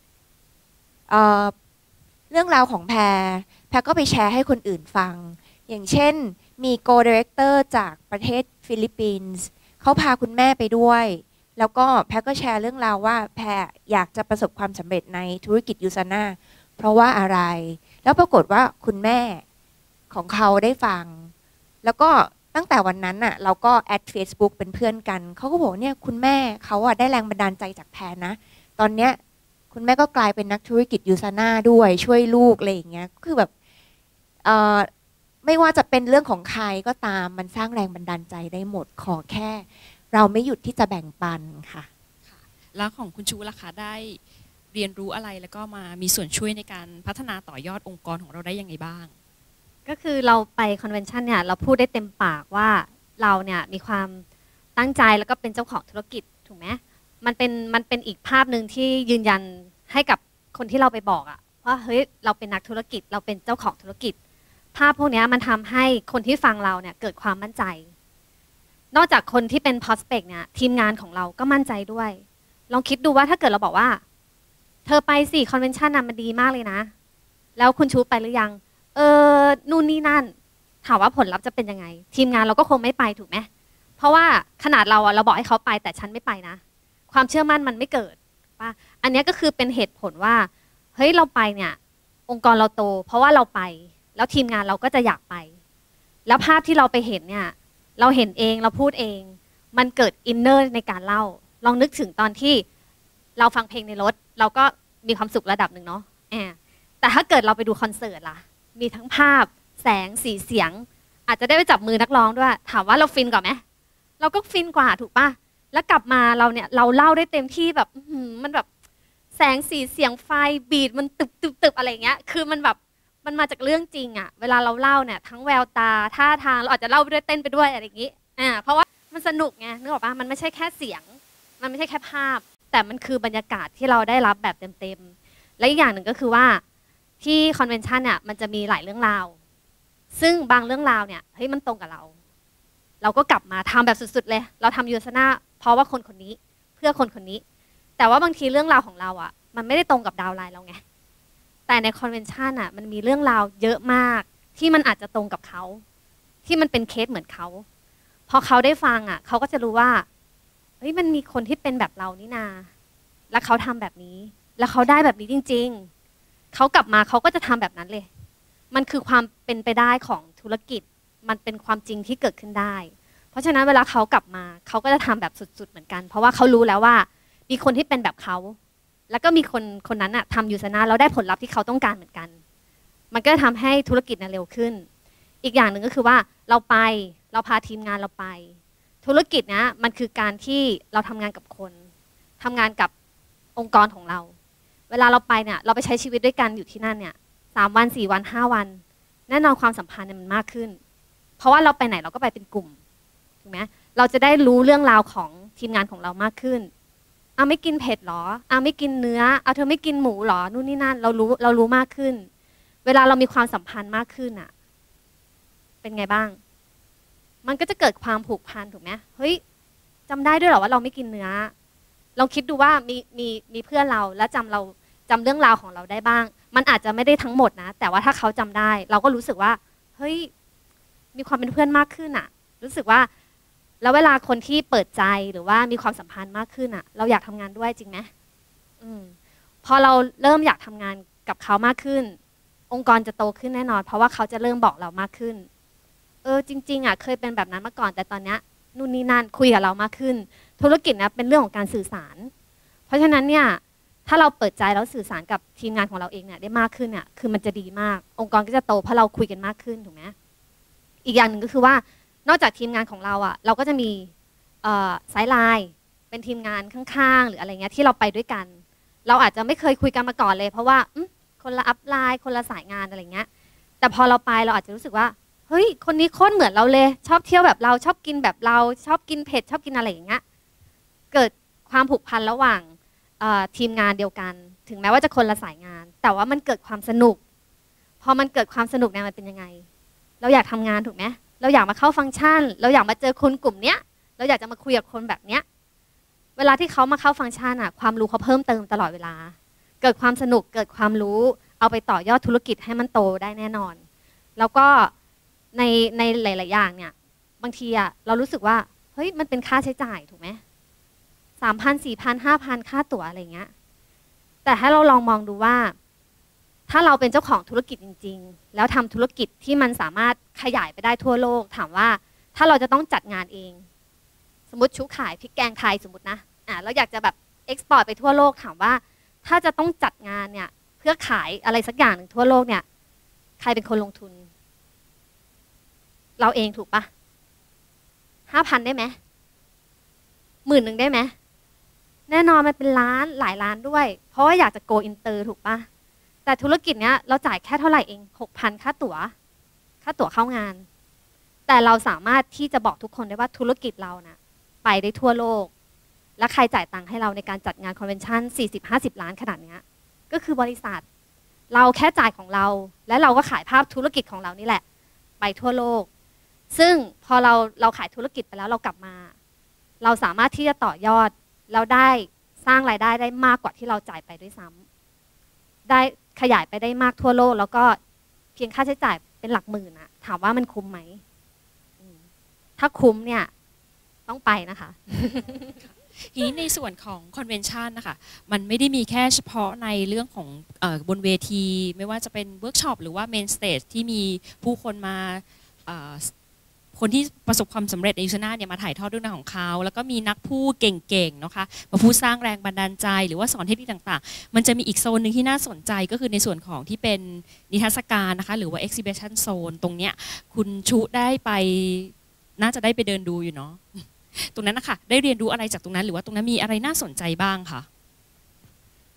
เรื่องราวของแพรก็ไปแชร์ให้คนอื่นฟังอย่างเช่นมี Go Director จากประเทศฟิลิปปินส์เขาพาคุณแม่ไปด้วยแล้วก็แพรก็แชร์เรื่องราวว่าแพรอยากจะประสบความสำเร็จในธุรกิจยูซาน่าเพราะว่าอะไรแล้วปรากฏว่าคุณแม่ของเขาได้ฟังแล้วก็ตั้งแต่วันนั้นน่ะเราก็แอด Facebook เป็นเพื่อนกันเขาก็บอกเนี่ยคุณแม่เขาได้แรงบันดาลใจจากแพรนะตอนเนี้ยคุณแม่ก็กลายเป็นนักธุรกิจยูซาน่าด้วยช่วยลูกอะไรอย่างเงี้ยคือแบบไม่ว่าจะเป็นเรื่องของใครก็ตามมันสร้างแรงบันดาลใจได้หมดขอแค่เราไม่หยุดที่จะแบ่งปันค่ะแล้วของคุณชูล่ะคะได้เรียนรู้อะไรแล้วก็มามีส่วนช่วยในการพัฒนาต่อยอดองค์กรของเราได้ยังไงบ้างก็คือเราไปคอนเวนชั่นเนี่ยเราพูดได้เต็มปากว่าเราเนี่ยมีความตั้งใจแล้วก็เป็นเจ้าของธุรกิจถูกไหมมันเป็นอีกภาพหนึ่งที่ยืนยันให้กับคนที่เราไปบอกอะว่าเฮ้ยเราเป็นนักธุรกิจเราเป็นเจ้าของธุรกิจภาพพวกนี้มันทำให้คนที่ฟังเราเนี่ยเกิดความมั่นใจนอกจากคนที่เป็น prospect เนี่ยทีมงานของเราก็มั่นใจด้วยลองคิดดูว่าถ้าเกิดเราบอกว่าเธอไปสิคอนเวนชั่นน่ะมันดีมากเลยนะแล้วคุณชูไปหรือยังนู่นนี่นั่นถามว่าผลลัพธ์จะเป็นยังไงทีมงานเราก็คงไม่ไปถูกไหมเพราะว่าขนาดเราบอกให้เขาไปแต่ฉันไม่ไปนะความเชื่อมั่นมันไม่เกิดป่ะอันนี้ก็คือเป็นเหตุผลว่าเฮ้ยเราไปเนี่ยองค์กรเราโตเพราะว่าเราไปแล้วทีมงานเราก็จะอยากไปแล้วภาพที่เราไปเห็นเนี่ยเราเห็นเองเราพูดเองมันเกิดอินเนอร์ในการเล่าลองนึกถึงตอนที่เราฟังเพลงในรถเราก็มีความสุขระดับหนึ่งเนาะแต่ถ้าเกิดเราไปดูคอนเสิร์ตล่ะมีทั้งภาพแสงสีเสียงอาจจะได้ไปจับมือนักร้องด้วยถามว่าเราฟินกว่าไหมเราก็ฟินกว่าถูกป่ะแล้วกลับมาเราเนี่ยเราเล่าได้เต็มที่แบบมันแบบแสงสีเสียงไฟบีดมันตึบอะไรเงี้ยคือมันแบบมันมาจากเรื่องจริงอะเวลาเราเล่าเนี่ยทั้งแววตาท่าทางเราอาจจะเล่าไปด้วยเต้นไปด้วยอะไรอย่างงี้เพราะว่ามันสนุกไงนึกออกปะมันไม่ใช่แค่เสียงมันไม่ใช่แค่ภาพแต่มันคือบรรยากาศที่เราได้รับแบบเต็มๆและอีกอย่างหนึ่งก็คือว่าที่คอนเวนชั่นเนี่ยมันจะมีหลายเรื่องราวซึ่งบางเรื่องราวเนี่ยเฮ้ยมันตรงกับเราก็กลับมาทำแบบสุดๆเลยเราทำยูสนาเพราะว่าคนนี้เพื่อคนนี้แต่ว่าบางทีเรื่องราวของเราอ่ะมันไม่ได้ตรงกับดาวไลน์เราไงแต่ในคอนเวนชั่นอ่ะมันมีเรื่องราวเยอะมากที่มันอาจจะตรงกับเขาที่มันเป็นเคสเหมือนเขาพอเขาได้ฟังอ่ะเขาก็จะรู้ว่าเฮ้ยมันมีคนที่เป็นแบบเรานี่นาแล้วเขาทำแบบนี้แล้วเขาได้แบบนี้จริงๆเขากลับมาเขาก็จะทำแบบนั้นเลยมันคือความเป็นไปได้ของธุรกิจมันเป็นความจริงที่เกิดขึ้นได้เพราะฉะนั้นเวลาเขากลับมาเขาก็จะทำแบบสุดๆเหมือนกันเพราะว่าเขารู้แล้วว่ามีคนที่เป็นแบบเขาแล้วก็มีคนนั้นอะทำยูสนาแล้วได้ผลลัพธ์ที่เขาต้องการเหมือนกันมันก็จะทำให้ธุรกิจเร็วขึ้นอีกอย่างหนึ่งก็คือว่าเราพาทีมงานเราไปธุรกิจนะมันคือการที่เราทำงานกับคนทำงานกับองค์กรของเราเวลาเราไปเนี่ยเราไปใช้ชีวิตด้วยกันอยู่ที่นั่นเนี่ย3 วัน4 วัน5 วันแน่นอนความสัมพันธ์มันมากขึ้นเพราะว่าเราไปไหนเราก็ไปเป็นกลุ่มถูกไหมเราจะได้รู้เรื่องราวของทีมงานของเรามากขึ้นไม่กินเผ็ดหรอไม่กินเนื้อเธอไม่กินหมูหรอนู่นนี่นั่นเรารู้มากขึ้นเวลาเรามีความสัมพันธ์มากขึ้นอ่ะเป็นไงบ้างมันก็จะเกิดความผูกพันถูกไหมเฮ้ยจำได้ด้วยหรอว่าเราไม่กินเนื้อลองคิดดูว่ามีเพื่อนเราและจำเรื่องราวของเราได้บ้างมันอาจจะไม่ได้ทั้งหมดนะแต่ว่าถ้าเขาจำได้เราก็รู้สึกว่าเฮ้ยมีความเป็นเพื่อนมากขึ้นอ่ะรู้สึกว่าแล้วเวลาคนที่เปิดใจหรือว่ามีความสัมพันธ์มากขึ้นอ่ะเราอยากทำงานด้วยจริงไหมพอเราเริ่มอยากทำงานกับเขามากขึ้นองค์กรจะโตขึ้นแน่นอนเพราะว่าเขาจะเริ่มบอกเรามากขึ้นจริงๆอ่ะเคยเป็นแบบนั้นมาก่อนแต่ตอนเนี้ยนู่นนี่นั่นคุยกับเรามากขึ้นธุรกิจนะเป็นเรื่องของการสื่อสารเพราะฉะนั้นเนี่ยถ้าเราเปิดใจแล้วสื่อสารกับทีมงานของเราเองเนี่ยได้มากขึ้นเนี่ยคือมันจะดีมากองค์กรก็จะโตเพราะเราคุยกันมากขึ้นถูกไหมอีกอย่างหนึ่งก็คือว่านอกจากทีมงานของเราอ่ะเราก็จะมีสายไลน์เป็นทีมงานข้างๆหรืออะไรเงี้ยที่เราไปด้วยกันเราอาจจะไม่เคยคุยกันมาก่อนเลยเพราะว่าคนละอัพไลน์คนละสายงานอะไรเงี้ยแต่พอเราไปเราอาจจะรู้สึกว่าเฮ้ยคนนี้โคตรเหมือนเราเลยชอบเที่ยวแบบเราชอบกินแบบเราชอบกินเผ็ดชอบกินอะไรอย่างเงี้ยเกิดความผูกพันระหว่างทีมงานเดียวกันถึงแม้ว่าจะคนละสายงานแต่ว่ามันเกิดความสนุกพอมันเกิดความสนุกเนี่ยมันเป็นยังไงเราอยากทำงานถูกไหมเราอยากมาเข้าฟังก์ชันเราอยากมาเจอคนกลุ่มเนี้ยเราอยากจะมาคุยกับคนแบบเนี้ยเวลาที่เขามาเข้าฟังก์ชันอะความรู้เขาเพิ่มเติมตลอดเวลาเกิดความสนุกเกิดความรู้เอาไปต่อยอดธุรกิจให้มันโตได้แน่นอนแล้วก็ในหลายๆอย่างเนี่ยบางทีอะเรารู้สึกว่าเฮ้ยมันเป็นค่าใช้จ่ายถูกไหม3,000 4,000 5,000ค่าตั๋วอะไรเงี้ยแต่ให้เราลองมองดูว่าถ้าเราเป็นเจ้าของธุรกิจจริงๆแล้วทำธุรกิจที่มันสามารถขยายไปได้ทั่วโลกถามว่าถ้าเราจะต้องจัดงานเองสมมติชุขายพริกแกงไทยสมมตินะเราอยากจะแบบเอ็กซ์พอร์ตไปทั่วโลกถามว่าถ้าจะต้องจัดงานเนี่ยเพื่อขายอะไรสักอย่างหนึ่งทั่วโลกเนี่ยใครเป็นคนลงทุนเราเองถูกปะ5,000ได้ไหม10,000ได้ไหมแน่นอนมันเป็นล้านหลายล้านด้วยเพราะว่าอยากจะโกอินเตอร์ถูกปะแต่ธุรกิจเนี้ยเราจ่ายแค่เท่าไหร่เอง 6,000 ค่าตั๋วเข้างานแต่เราสามารถที่จะบอกทุกคนได้ว่าธุรกิจเรานะไปได้ทั่วโลกและใครจ่ายตังค์ให้เราในการจัดงานคอนเวนชั่น 40-50 ล้านขนาดนี้ก็คือบริษัทเราแค่จ่ายของเราและเราก็ขายภาพธุรกิจของเรานี่แหละไปทั่วโลกซึ่งพอเราขายธุรกิจไปแล้วเรากลับมาเราสามารถที่จะต่อยอดเราได้สร้างรายได้มากกว่าที่เราจ่ายไปด้วยซ้ำได้ขยายไปได้มากทั่วโลกแล้วก็เพียงค่าใช้จ่ายเป็นหลักหมื่นอะถามว่ามันคุ้มไหมถ้าคุ้มเนี่ยต้องไปนะคะทีนี้ในส่วนของคอนเวนชั่นนะคะมันไม่ได้มีแค่เฉพาะในเรื่องของบนเวทีไม่ว่าจะเป็นเวิร์กช็อปหรือว่าเมนสเตจที่มีผู้คนมาคนที่ประสบความสำเร็จในยูสนาเนี่ยมาถ่ายทอดเรื่องราวของเขาแล้วก็มีนักพูดเก่งๆนะคะมาพูดสร้างแรงบันดาลใจหรือว่าสอนเทคนิคต่างๆมันจะมีอีกโซนหนึ่งที่น่าสนใจก็คือในส่วนของที่เป็นนิทรรศการนะคะหรือว่า exhibition zone ตรงเนี้ยคุณชุได้ไปน่าจะได้ไปเดินดูอยู่เนาะตรงนั้นนะคะได้เรียนรู้อะไรจากตรงนั้นหรือว่าตรงนั้นมีอะไรน่าสนใจบ้างคะ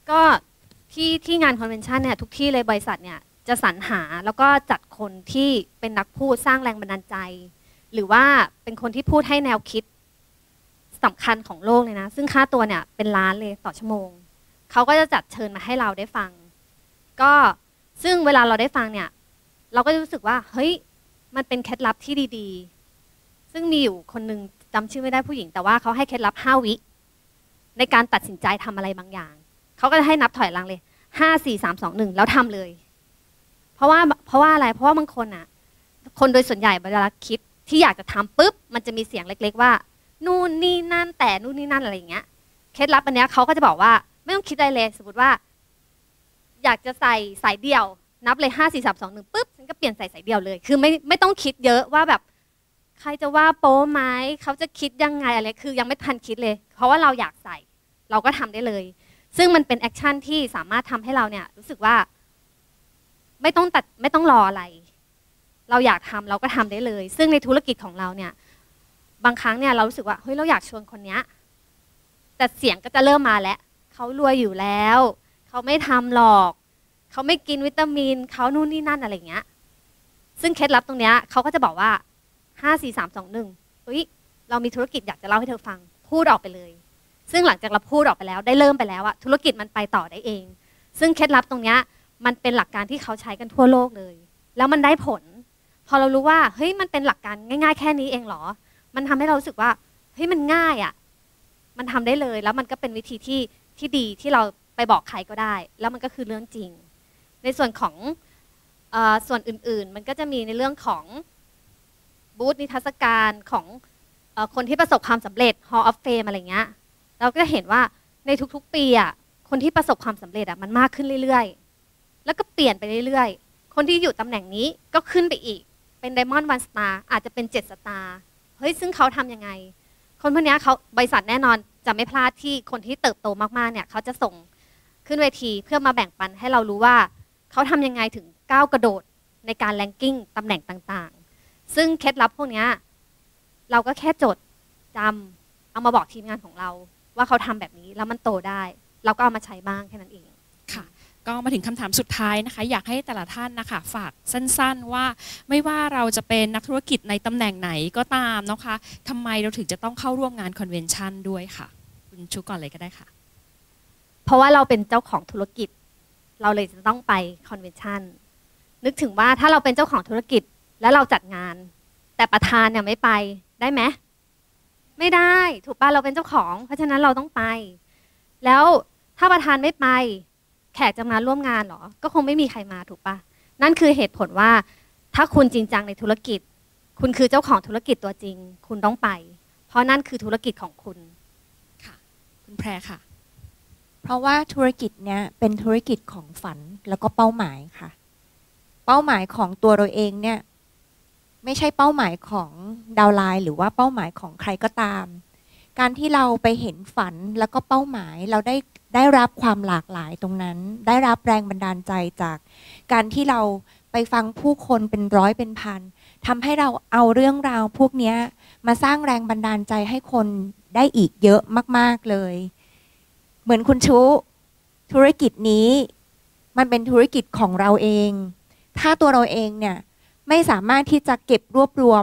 ก็ที่งานคอนเวนชันเนี่ยทุกที่เลยบริษัทเนี่ยจะสรรหาแล้วก็จัดคนที่เป็นนักพูดสร้างแรงบันดาลใจ หรือว่าเป็นคนที่พูดให้แนวคิดสำคัญของโลกเลยนะซึ่งค่าตัวเนี่ยเป็นล้านเลยต่อชั่วโมงเขาก็จะจัดเชิญมาให้เราได้ฟังก็ซึ่งเวลาเราได้ฟังเนี่ยเราก็จะรู้สึกว่าเฮ้ยมันเป็นเคล็ดลับที่ดีๆซึ่งมีอยู่คนนึงจำชื่อไม่ได้ผู้หญิงแต่ว่าเขาให้เคล็ดลับ5 วิในการตัดสินใจทำอะไรบางอย่างเขาก็จะให้นับถอยหลังเลย5 4 3 2 1แล้วทำเลยเพราะว่าอะไรเพราะว่าบางคนอ่ะคนโดยส่วนใหญ่เวลาคิดที่อยากจะทำปุ๊บมันจะมีเสียงเล็กๆว่านู่นนี่นั่นแต่นู่นนี่นั่นอะไรอย่างเงี้ยเคล็ดลับอันเนี้ยเขาก็จะบอกว่าไม่ต้องคิดอะไรเลยสมมติว่าอยากจะใส่สายเดี่ยวนับเลย5 4 3 2 1ปุ๊บฉันก็เปลี่ยนใส่สายเดี่ยวเลยคือไม่ต้องคิดเยอะว่าแบบใครจะว่าโป๊ไหมเขาจะคิดยังไงอะไรคือยังไม่ทันคิดเลยเพราะว่าเราอยากใส่เราก็ทำได้เลยซึ่งมันเป็นแอคชั่นที่สามารถทำให้เราเนี่ยรู้สึกว่าไม่ต้องรออะไรเราอยากทำเราก็ทำได้เลยซึ่งในธุรกิจของเราเนี่ยบางครั้งเนี่ยเรารู้สึกว่าเฮ้ยเราอยากชวนคนเนี้ยแต่เสียงก็จะเริ่มมาแล้วเขารวยอยู่แล้วเขาไม่ทำหรอกเขาไม่กินวิตามินเขานู่นนี่นั่นอะไรเงี้ยซึ่งเคล็ดลับตรงเนี้ยเขาก็จะบอกว่า5 4 3 2 1เฮ้ยเรามีธุรกิจอยากจะเล่าให้เธอฟังพูดออกไปเลยซึ่งหลังจากเราพูดออกไปแล้วได้เริ่มไปแล้วอะธุรกิจมันไปต่อได้เองซึ่งเคล็ดลับตรงเนี้ยมันเป็นหลักการที่เขาใช้กันทั่วโลกเลยแล้วมันได้ผลพอเรารู้ว่าเฮ้ยมันเป็นหลักการง่ายๆแค่นี้เองเหรอมันทำให้เรารู้สึกว่าเฮ้ยมันง่ายอะมันทำได้เลยแล้วมันก็เป็นวิธีที่ดีที่เราไปบอกใครก็ได้แล้วมันก็คือเรื่องจริงในส่วนของส่วนอื่นๆมันก็จะมีในเรื่องของบูธนิทรรศการของคนที่ประสบความสำเร็จ Hall of Fame อะไรเงี้ยเราก็เห็นว่าในทุกๆปีอ่ะคนที่ประสบความสำเร็จอ่ะมันมากขึ้นเรื่อยๆแล้วก็เปลี่ยนไปเรื่อยๆคนที่อยู่ตำแหน่งนี้ก็ขึ้นไปอีกเป็น Diamond 1 Star อาจจะเป็น7 Star เฮ้ยซึ่งเขาทำยังไงคนพวกนี้เขาบริษัทแน่นอนจะไม่พลาดที่คนที่เติบโตมากๆเนี่ยเขาจะส่งขึ้นเวทีเพื่อมาแบ่งปันให้เรารู้ว่าเขาทำยังไงถึงก้าวกระโดดในการแรงกิ้งตำแหน่งต่างๆซึ่งเคล็ดลับพวกนี้เราก็แค่จดจำเอามาบอกทีมงานของเราว่าเขาทำแบบนี้แล้วมันโตได้เราก็เอามาใช้บ้างแค่นั้นเองค่ะก็มาถึงคำถามสุดท้ายนะคะอยากให้แต่ละท่านนะคะฝากสั้นๆว่าไม่ว่าเราจะเป็นนักธุรกิจในตำแหน่งไหนก็ตามนะคะทำไมเราถึงจะต้องเข้าร่วมงานคอนเวนชั่นด้วยค่ะคุณชูก่อนเลยก็ได้ค่ะเพราะว่าเราเป็นเจ้าของธุรกิจเราเลยจะต้องไปคอนเวนชั่นนึกถึงว่าถ้าเราเป็นเจ้าของธุรกิจแล้วเราจัดงานแต่ประธานเนี่ยไม่ไปได้ไหมไม่ได้ถูกป่ะเราเป็นเจ้าของเพราะฉะนั้นเราต้องไปแล้วถ้าประธานไม่ไปแขกจะมาร่วมงานหรอก็คงไม่มีใครมาถูกป่ะนั่นคือเหตุผลว่าถ้าคุณจริงจังในธุรกิจคุณคือเจ้าของธุรกิจตัวจริงคุณต้องไปเพราะนั่นคือธุรกิจของคุณค่ะคุณแพรค่ะเพราะว่าธุรกิจเนี้ยเป็นธุรกิจของฝันแล้วก็เป้าหมายค่ะเป้าหมายของตัวเราเองเนี่ยไม่ใช่เป้าหมายของดาวไลน์หรือว่าเป้าหมายของใครก็ตามการที่เราไปเห็นฝันแล้วก็เป้าหมายเราได้รับความหลากหลายตรงนั้นได้รับแรงบันดาลใจจากการที่เราไปฟังผู้คนเป็นร้อยเป็นพันทำให้เราเอาเรื่องราวพวกนี้มาสร้างแรงบันดาลใจให้คนได้อีกเยอะมากๆเลยเหมือนคุณชูธุรกิจนี้มันเป็นธุรกิจของเราเองถ้าตัวเราเองเนี่ยไม่สามารถที่จะเก็บรวบรวม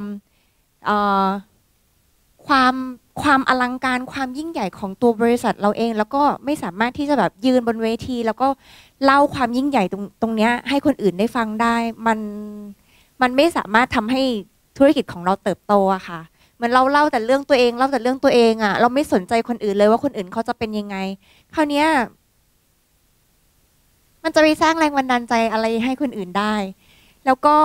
ความอลังการความยิ่งใหญ่ของตัวบริษัทเราเองแล้วก็ไม่สามารถที่จะแบบยืนบนเวทีแล้วก็เล่าความยิ่งใหญ่ตรงนี้ให้คนอื่นได้ฟังได้มันไม่สามารถทำให้ธุรกิจของเราเติบโตอะค่ะเหมือนเราเล่าแต่เรื่องตัวเองอะเราไม่สนใจคนอื่นเลยว่าคนอื่นเขาจะเป็นยังไงคราวนี้มันจะไปสร้างแรงบันดาลใจอะไรให้คนอื่นได้แล้วก็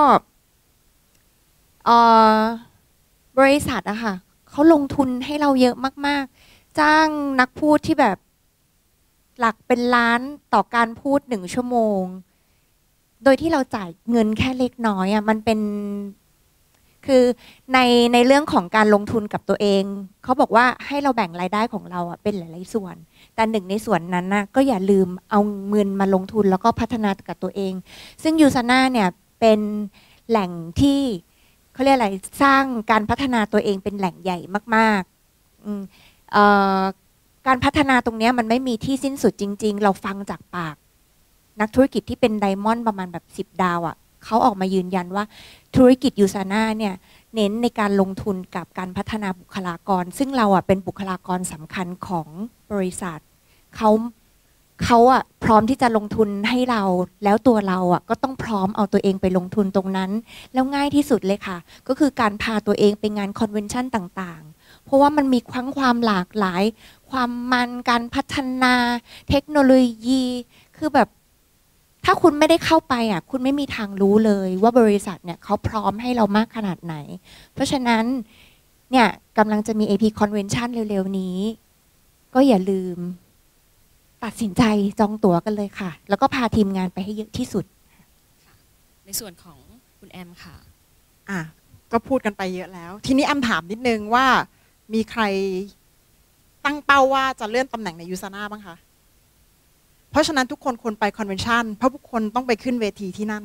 บริษัทอะค่ะเขาลงทุนให้เราเยอะมากๆจ้างนักพูดที่แบบหลักเป็นล้านต่อการพูด1 ชั่วโมงโดยที่เราจ่ายเงินแค่เล็กน้อยอะมันเป็นคือในเรื่องของการลงทุนกับตัวเองเขาบอกว่าให้เราแบ่งรายได้ของเราอะเป็นหลายๆส่วนแต่หนึ่งในส่วนนั้นนะก็อย่าลืมเอาเงินมาลงทุนแล้วก็พัฒนากับตัวเองซึ่งยูซาน่าเนี่ยเป็นแหล่งที่เขาเรียกอะไรสร้างการพัฒนาตัวเองเป็นแหล่งใหญ่มากๆการพัฒนาตรงเนี้ยมันไม่มีที่สิ้นสุดจริงๆเราฟังจากปากนักธุรกิจที่เป็นไดมอนด์ประมาณแบบ10 ดาวอ่ะเขาออกมายืนยันว่าธุรกิจยูซาน่าเนี่ยเน้นในการลงทุนกับการพัฒนาบุคลากรซึ่งเราอ่ะเป็นบุคลากรสำคัญของบริษัทเขาอ่ะพร้อมที่จะลงทุนให้เราแล้วตัวเราอ่ะก็ต้องพร้อมเอาตัวเองไปลงทุนตรงนั้นแล้วง่ายที่สุดเลยค่ะก็คือการพาตัวเองไปงานคอนเวนชั่นต่างๆเพราะว่ามันมีความหลากหลายความมันการพัฒนาเทคโนโลยีคือแบบถ้าคุณไม่ได้เข้าไปอ่ะคุณไม่มีทางรู้เลยว่าบริษัทเนี่ยเขาพร้อมให้เรามากขนาดไหนเพราะฉะนั้นเนี่ยกำลังจะมี AP Convention เร็วๆนี้ก็อย่าลืมตัดสินใจจองตั๋วกันเลยค่ะแล้วก็พาทีมงานไปให้เยอะที่สุดในส่วนของคุณแอมค่ะก็พูดกันไปเยอะแล้วทีนี้แอมถามนิดนึงว่ามีใครตั้งเป้าว่าจะเลื่อนตำแหน่งในยูซาน่าบ้างคะเพราะฉะนั้นทุกคนควรไปคอนเวนชั่นเพราะทุกคนต้องไปขึ้นเวทีที่นั่น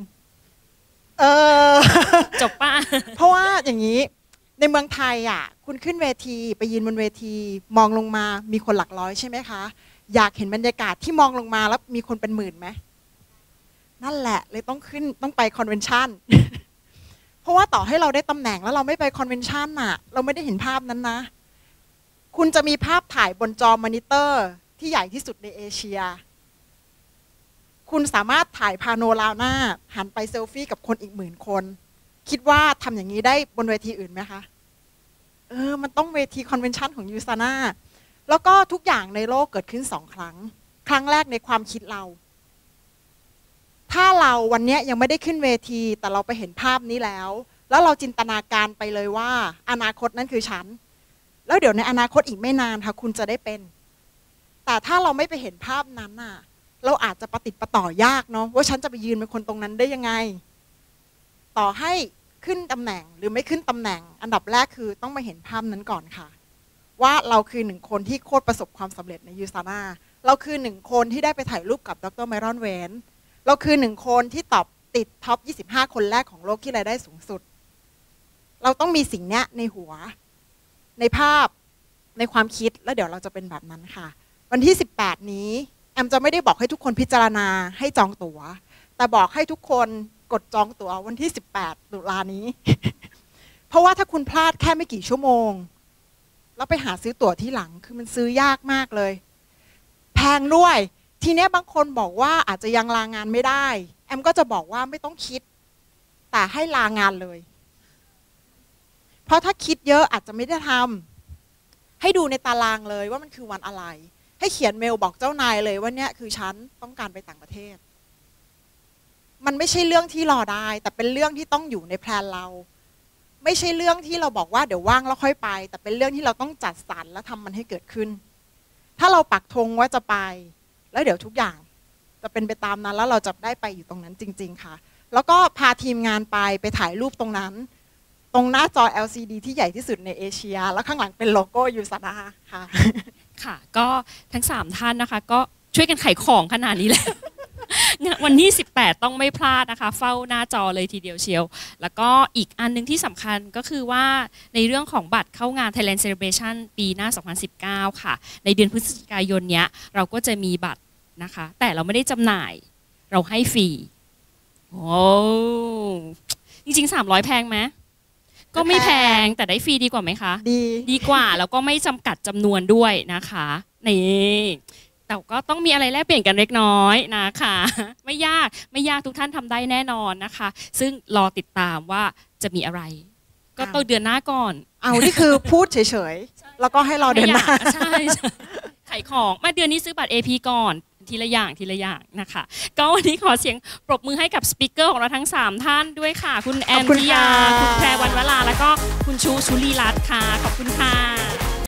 จบป่ะเพราะว่าอย่างนี้ในเมืองไทยอ่ะคุณขึ้นเวทีไปยืนบนเวทีมองลงมามีคนหลักร้อยใช่ไหมคะอยากเห็นบรรยากาศที่มองลงมาแล้วมีคนเป็นหมื่นไหมนั่นแหละเลยต้องไปคอนเวนชั่น เพราะว่าต่อให้เราได้ตำแหน่งแล้วเราไม่ไปคอนเวนชั่นอ่ะเราไม่ได้เห็นภาพนั้นนะคุณจะมีภาพถ่ายบนจอมอนิเตอร์ที่ใหญ่ที่สุดในเอเชียคุณสามารถถ่ายพาโนรามาหันไปเซลฟี่กับคนอีก10,000 คนคิดว่าทำอย่างนี้ได้บนเวทีอื่นไหมคะมันต้องเวทีคอนเวนชั่นของยูซาน่าแล้วก็ทุกอย่างในโลกเกิดขึ้น2 ครั้งครั้งแรกในความคิดเราถ้าเราวันนี้ยังไม่ได้ขึ้นเวทีแต่เราไปเห็นภาพนี้แล้วเราจินตนาการไปเลยว่าอนาคตนั้นคือฉันแล้วเดี๋ยวในอนาคตอีกไม่นานค่ะคุณจะได้เป็นแต่ถ้าเราไม่ไปเห็นภาพนั้นน่ะเราอาจจะประติดประต่อยากเนาะว่าฉันจะไปยืนเป็นคนตรงนั้นได้ยังไงต่อให้ขึ้นตำแหน่งหรือไม่ขึ้นตำแหน่งอันดับแรกคือต้องมาเห็นภาพนั้นก่อนค่ะว่าเราคือ1 คนที่โคตรประสบความสำเร็จในยูซาน่าเราคือ1 คนที่ได้ไปถ่ายรูปกับดร.ไมรอนเวนเราคือ1 คนที่ติดท็อป25 คนแรกของโลกที่รายได้สูงสุดเราต้องมีสิ่งนี้ในหัวในภาพในความคิดแล้วเดี๋ยวเราจะเป็นแบบนั้นค่ะวันที่18นี้แอมจะไม่ได้บอกให้ทุกคนพิจารณาให้จองตั๋วแต่บอกให้ทุกคนกดจองตั๋ววันที่18 ตุลานี้ เพราะว่าถ้าคุณพลาดแค่ไม่กี่ชั่วโมงแล้วไปหาซื้อตั๋วที่หลังคือมันซื้อยากมากเลยแพงด้วยทีนี้บางคนบอกว่าอาจจะยังลางานไม่ได้แอมก็จะบอกว่าไม่ต้องคิดแต่ให้ลางานเลยเพราะถ้าคิดเยอะอาจจะไม่ได้ทำให้ดูในตารางเลยว่ามันคือวันอะไรให้เขียนเมลบอกเจ้านายเลยว่าเนี่ยคือฉันต้องการไปต่างประเทศมันไม่ใช่เรื่องที่รอได้แต่เป็นเรื่องที่ต้องอยู่ในแพลนเราไม่ใช่เรื่องที่เราบอกว่าเดี๋ยวว่างแล้วค่อยไปแต่เป็นเรื่องที่เราต้องจัดสรรและทำมันให้เกิดขึ้นถ้าเราปักธงว่าจะไปแล้วเดี๋ยวทุกอย่างจะเป็นไปตามนั้นแล้วเราจะได้ไปอยู่ตรงนั้นจริงๆค่ะแล้วก็พาทีมงานไปถ่ายรูปตรงนั้นตรงหน้าจอ LCD ที่ใหญ่ที่สุดในเอเชียแล้วข้างหลังเป็นโลโก้ยูซาน่าค่ะค่ะก็ทั้ง3 ท่านนะคะก็ช่วยกันขายของขนาดนี้แหละ วันที่18ต้องไม่พลาดนะคะเฝ้าหน้าจอเลยทีเดียวเชียวแล้วก็อีกอันนึงที่สำคัญก็คือว่าในเรื่องของบัตรเข้างาน Thailand Celebration ปีหน้า2019ค่ะในเดือนพฤศจิกายนเนี้ยเราก็จะมีบัตรนะคะแต่เราไม่ได้จำหน่ายเราให้ฟรีโอ้จริงๆ300แพงไหมก็ไม่แพงแต่ได้ฟรีดีกว่าไหมคะดีกว่าแล้วก็ไม่จำกัดจำนวนด้วยนะคะนี่แต่ก็ต้องมีอะไรแลกเปลี่ยนกันเล็กน้อยนะคะไม่ยากทุกท่านทำได้แน่นอนนะคะซึ่งรอติดตามว่าจะมีอะไรก็ต้นเดือนหน้าก่อนนี่คือพูดเฉยๆแล้วก็ให้รอเดือนหน้าใช่ขายของมาเดือนนี้ซื้อบัตร AP ก่อนทีละอย่างนะคะก็วันนี้ขอเสียงปรบมือให้กับสปีกเกอร์ของเราทั้ง3 ท่านด้วยค่ะคุณแอมพิยาคุณแพรวรรณวราแล้วก็คุณชูลีรัตน์ค่ะขอบคุณค่ะ